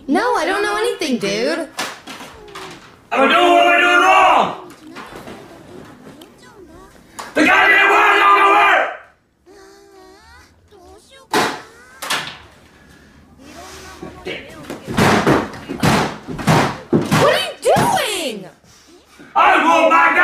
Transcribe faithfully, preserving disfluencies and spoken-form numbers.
No, I don't know anything, dude. Am I doing what am I doing wrong? The goddamn wire don't work! What are you doing? I will back